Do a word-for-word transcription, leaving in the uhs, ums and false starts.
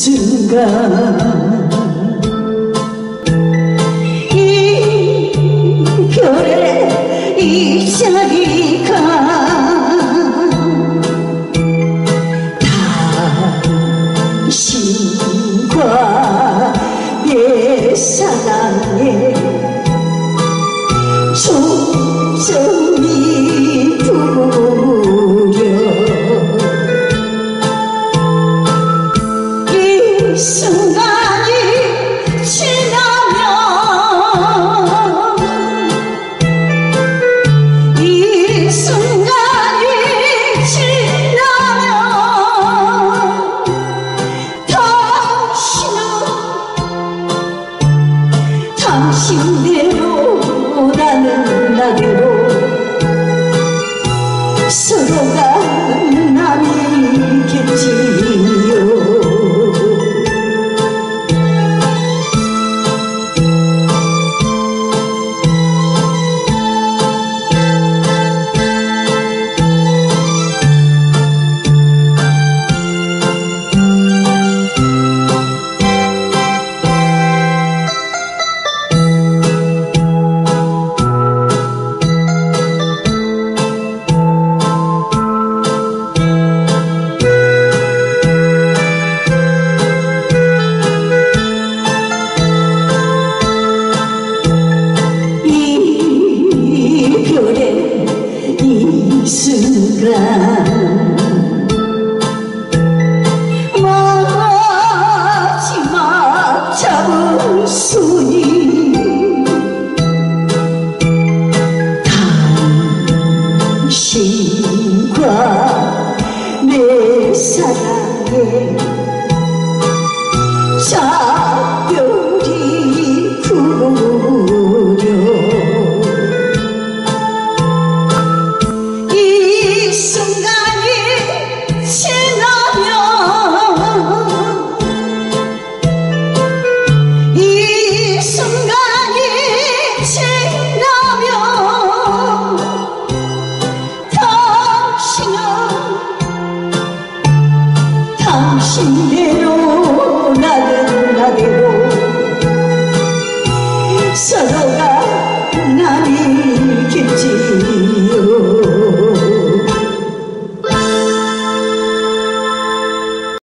순간 이 별의 이 자리가 당신과 내 사랑에 초점이 부려 이 순간이 지나면 이 순간이 지나면 당신은 당신대로 나는 나대로 서로가 남이겠지요. 이 순간 마지막 잡은 손이 당신과 내 사랑에 작별이 부려 이 순간이 지나면 이 순간이 지나면 당신은 당신대로 나는 나대로 서로